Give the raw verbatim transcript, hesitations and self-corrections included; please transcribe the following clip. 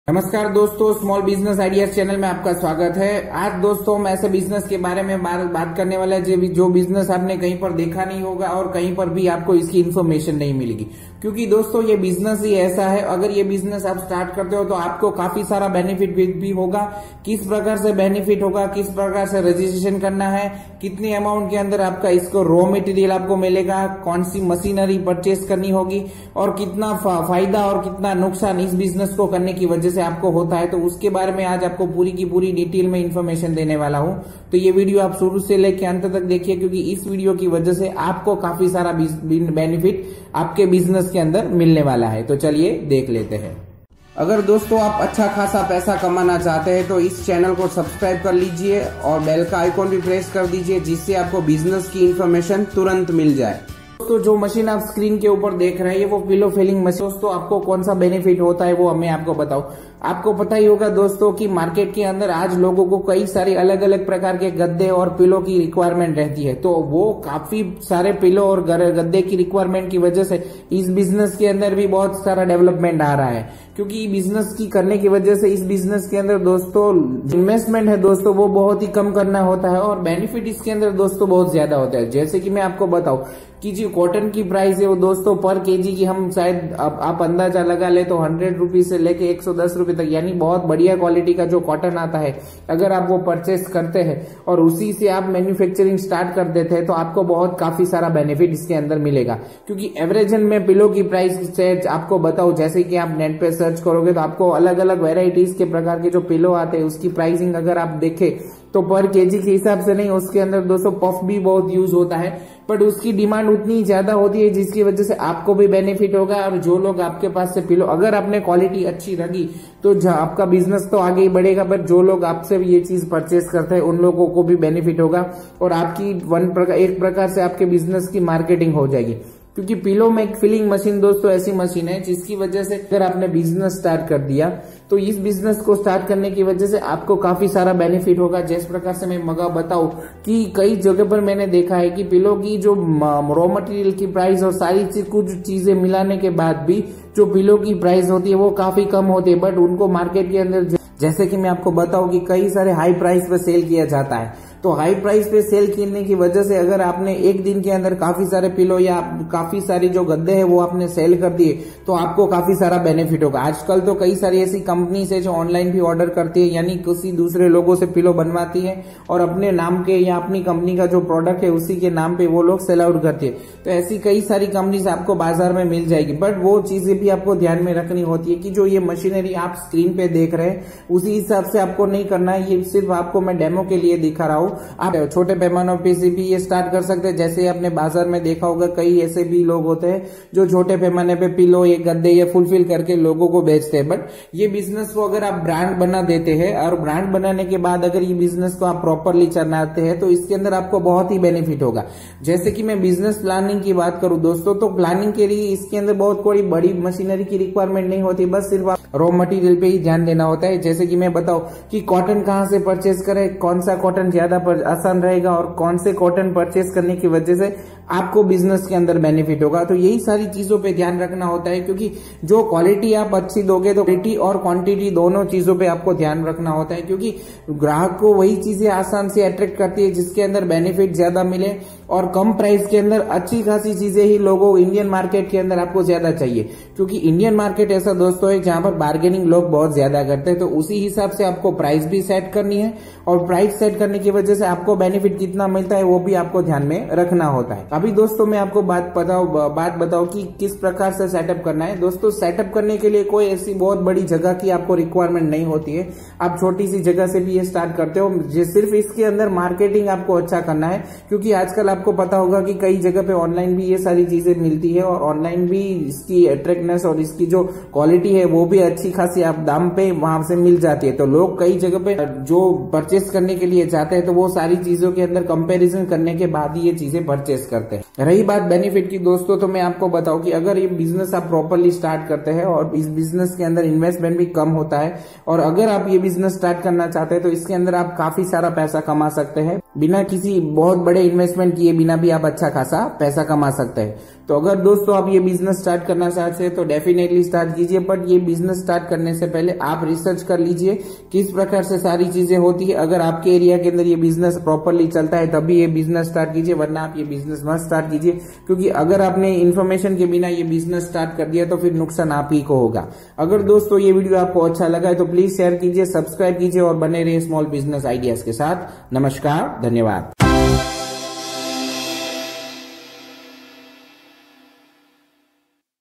नमस्कार दोस्तों, small business ideas channel में आपका स्वागत है। आज दोस्तों हम ऐसे बिजनेस के बारे में बात, बात करने वाला है जो, जो बिजनेस आपने कहीं पर देखा नहीं होगा और कहीं पर भी आपको इसकी इन्फॉर्मेशन नहीं मिलेगी। क्योंकि दोस्तों ये बिजनेस ही ऐसा है, अगर ये बिजनेस आप स्टार्ट करते हो तो आपको काफी सारा बेनिफिट भी होगा। किस प्रकार से बेनिफिट होगा, किस प्रकार से रजिस्ट्रेशन करना है, कितने अमाउंट के अंदर आपका इसको रॉ मटेरियल आपको मिलेगा, कौन सी मशीनरी परचेस करनी होगी और कितना फायदा और कितना नुकसान इस बिजनेस को करने की वजह से आपको होता है, तो उसके बारे में आज आपको पूरी की पूरी डिटेल में इन्फॉर्मेशन देने वाला हूं। तो ये वीडियो आप शुरू से लेकर अंत तक देखिए, क्योंकि इस वीडियो की वजह से आपको काफी सारा बेनिफिट आपके बिजनेस के अंदर मिलने वाला है। तो चलिए देख लेते हैं। अगर दोस्तों आप अच्छा खासा पैसा कमाना चाहते हैं तो इस चैनल को सब्सक्राइब कर लीजिए और बेल का आइकॉन भी प्रेस कर दीजिए, जिससे आपको बिजनेस की इन्फॉर्मेशन तुरंत मिल जाए। दोस्तों जो मशीन आप स्क्रीन के ऊपर देख रहे हैं वो पिलो फिलिंग मशीन। दोस्तों आपको कौन सा बेनिफिट होता है वो मैं आपको बताऊं। आपको पता ही होगा दोस्तों कि मार्केट के अंदर आज लोगों को कई सारे अलग अलग प्रकार के गद्दे और पिलो की रिक्वायरमेंट रहती है, तो वो काफी सारे पिलो और गद्दे की रिक्वायरमेंट की वजह से इस बिजनेस के अंदर भी बहुत सारा डेवलपमेंट आ रहा है। क्योंकि बिजनेस की करने की वजह से इस बिजनेस के अंदर दोस्तों इन्वेस्टमेंट है दोस्तों वो बहुत ही कम करना होता है और बेनिफिट इसके अंदर दोस्तों बहुत ज्यादा होता है। जैसे कि मैं आपको बताऊं कि जो कॉटन की प्राइस है वो दोस्तों पर केजी की हम शायद आप, आप अंदाजा लगा ले तो हंड्रेड रुपीज से लेके एक सौ दस रुपए तक, यानी बहुत बढ़िया क्वालिटी का जो कॉटन आता है, अगर आप वो परचेस करते हैं और उसी से आप मैन्युफैक्चरिंग स्टार्ट कर देते हैं तो आपको बहुत काफी सारा बेनिफिट इसके अंदर मिलेगा। क्योंकि एवरेजन में पिलो की प्राइस से आपको बताऊं, जैसे कि आप नेट पे सर्च करोगे तो आपको अलग अलग वेराइटीज के प्रकार के जो पिलो आते हैं उसकी प्राइसिंग अगर आप देखें तो पर केजी के हिसाब से नहीं, उसके अंदर दोस्तों पफ भी बहुत यूज होता है, बट उसकी डिमांड उतनी ज्यादा होती है जिसकी वजह से आपको भी बेनिफिट होगा। और जो लोग आपके पास से पिलो, अगर आपने क्वालिटी अच्छी रखी तो आपका बिजनेस तो आगे ही बढ़ेगा, बट जो लोग आपसे ये चीज परचेस करते हैं उन लोगों को भी बेनिफिट होगा और आपकी वन प्रकार एक प्रकार से आपके बिजनेस की मार्केटिंग हो जाएगी। क्योंकि पिलो में एक फिलिंग मशीन दोस्तों ऐसी मशीन है जिसकी वजह से अगर आपने बिजनेस स्टार्ट कर दिया तो इस बिजनेस को स्टार्ट करने की वजह से आपको काफी सारा बेनिफिट होगा। जिस प्रकार से मैं मगा बताऊं कि कई जगह पर मैंने देखा है कि पिलो की जो रॉ मटेरियल की प्राइस और सारी चीज कुछ चीजें मिलाने के बाद भी जो पिलो की प्राइस होती है वो काफी कम होती है, बट उनको मार्केट के अंदर, जैसे कि मैं आपको बताऊं कि कई सारे हाई प्राइस पे सेल किया जाता है। तो हाई प्राइस पे सेल करने की वजह से अगर आपने एक दिन के अंदर काफी सारे पिलो या काफी सारी जो गद्दे हैं वो आपने सेल कर दिए तो आपको काफी सारा बेनिफिट होगा। आजकल तो कई सारी ऐसी कंपनी है जो ऑनलाइन भी ऑर्डर करती है, यानी किसी दूसरे लोगों से पिलो बनवाती है और अपने नाम के या अपनी कंपनी का जो प्रोडक्ट है उसी के नाम पे वो लोग सेल आउट करती है। तो ऐसी कई सारी कंपनीज आपको बाजार में मिल जाएगी, बट वो चीजें भी आपको ध्यान में रखनी होती है कि जो ये मशीनरी आप स्क्रीन पे देख रहे हैं उसी हिसाब से आपको नहीं करना है। ये सिर्फ आपको मैं डेमो के लिए दिखा रहा हूँ। आप छोटे पैमानों पे से भी ये स्टार्ट कर सकते हैं। जैसे आपने बाजार में देखा होगा कई ऐसे भी लोग होते हैं जो छोटे पैमाने पे पिलो ये गद्दे ये फुलफिल करके लोगों को बेचते हैं, बट ये बिजनेस को अगर आप ब्रांड बना देते हैं और ब्रांड बनाने के बाद अगर ये बिजनेस को आप प्रॉपरली चलाते हैं तो इसके अंदर आपको बहुत ही बेनिफिट होगा। जैसे कि मैं बिजनेस प्लानिंग की बात करूं दोस्तों, तो प्लानिंग के लिए इसके अंदर बहुत कोई बड़ी मशीनरी की रिक्वायरमेंट नहीं होती, बस सिर्फ आप रॉ मटेरियल पे ही ध्यान देना होता है। जैसे कि मैं बताऊं कि कॉटन कहां से परचेस करें, कौन सा कॉटन ज्यादा आसान रहेगा और कौन से कॉटन परचेस करने की वजह से आपको बिजनेस के अंदर बेनिफिट होगा। तो यही सारी चीजों पे ध्यान रखना होता है, क्योंकि जो क्वालिटी आप अच्छी दोगे तो क्वालिटी और क्वांटिटी दोनों चीजों पे आपको ध्यान रखना होता है, क्योंकि ग्राहक को वही चीजें आसान से अट्रैक्ट करती है जिसके अंदर बेनिफिट ज्यादा मिले और कम प्राइस के अंदर अच्छी खासी चीजें ही लोगों इंडियन मार्केट के अंदर आपको ज्यादा चाहिए। क्योंकि इंडियन मार्केट ऐसा दोस्तों है जहां पर बार्गेनिंग लोग बहुत ज्यादा करते हैं, तो उसी हिसाब से आपको प्राइस भी सेट करनी है और प्राइस सेट करने की वजह से आपको बेनिफिट कितना मिलता है वो भी आपको ध्यान में रखना होता है। अभी दोस्तों मैं आपको बात बताऊं बात बताऊं कि किस प्रकार से सेटअप करना है। दोस्तों सेटअप करने के लिए कोई ऐसी बहुत बड़ी जगह की आपको रिक्वायरमेंट नहीं होती है, आप छोटी सी जगह से भी ये स्टार्ट करते हो। सिर्फ इसके अंदर मार्केटिंग आपको अच्छा करना है, क्योंकि आजकल आपको पता होगा कि कई जगह पे ऑनलाइन भी ये सारी चीजें मिलती है और ऑनलाइन भी इसकी अट्रैक्टनेस और इसकी जो क्वालिटी है वो भी अच्छी खासी आप दाम पे वहां से मिल जाती है। तो लोग कई जगह पे जो परचेस करने के लिए जाते हैं तो वो सारी चीजों के अंदर कंपैरिजन करने के बाद ही ये चीजें परचेस करते हैं। रही बात बेनिफिट की दोस्तों, तो मैं आपको बताऊं कि अगर ये बिजनेस आप प्रॉपरली स्टार्ट करते हैं और इस बिजनेस के अंदर इन्वेस्टमेंट भी कम होता है और अगर आप ये बिजनेस स्टार्ट करना चाहते हैं तो इसके अंदर आप काफी सारा पैसा कमा सकते हैं। बिना किसी बहुत बड़े इन्वेस्टमेंट किए बिना भी आप अच्छा खासा पैसा कमा सकते हैं। तो अगर दोस्तों आप ये बिजनेस स्टार्ट करना चाहते हैं तो डेफिनेटली स्टार्ट कीजिए, बट ये बिजनेस स्टार्ट करने से पहले आप रिसर्च कर लीजिए किस प्रकार से सारी चीजें होती है। अगर आपके एरिया के अंदर ये बिजनेस प्रॉपरली चलता है तभी ये बिजनेस स्टार्ट कीजिए, वरना आप ये बिजनेस मत स्टार्ट कीजिए, क्योंकि अगर आपने इन्फॉर्मेशन के बिना ये बिजनेस स्टार्ट कर दिया तो फिर नुकसान आप ही को होगा। अगर दोस्तों ये वीडियो आपको अच्छा लगा है तो प्लीज शेयर कीजिए, सब्सक्राइब कीजिए और बने रहिए स्मॉल बिजनेस आइडियाज के साथ। नमस्कार, धन्यवाद।